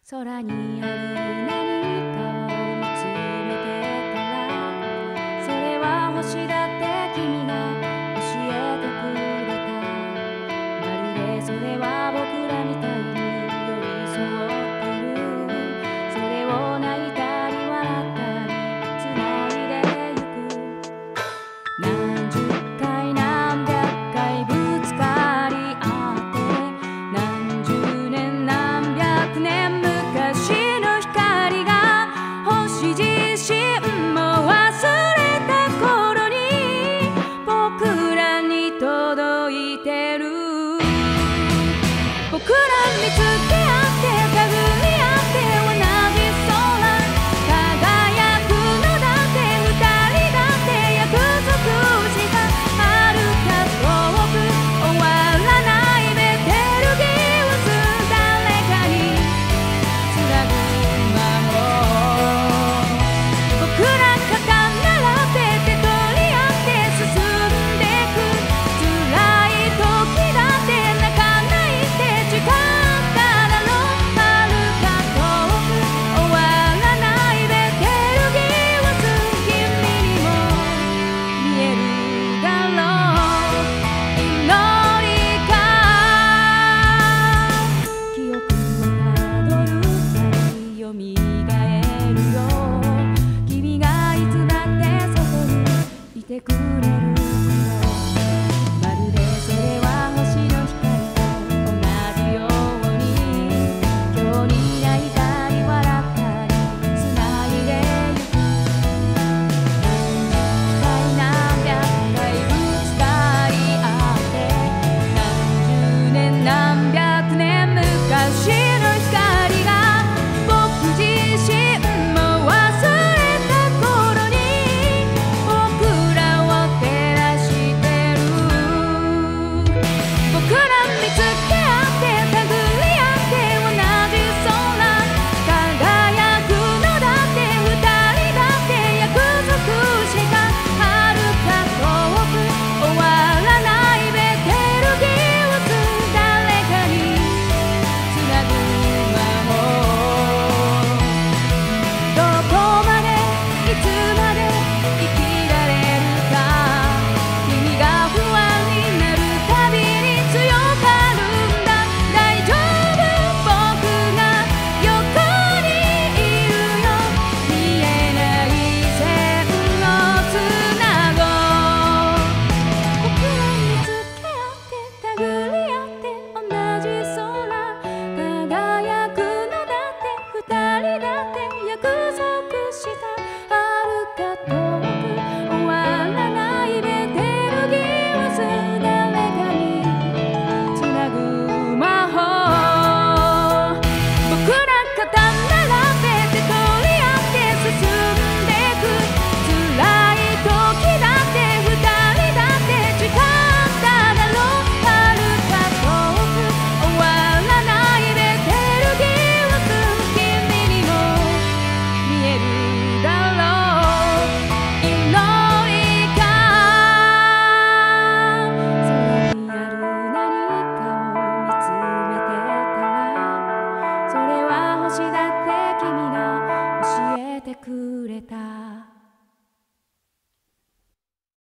空にある何かを見つめてたら、それは星だって君が教えてくれた。まるでそれは僕らみたいに寄り添ってる。それを泣いたり笑ったりつないでゆく。何十回何百回ぶつかり合って、何十年何百年昔の光が星自身も忘れた頃に僕らに届いてる。僕ら見つ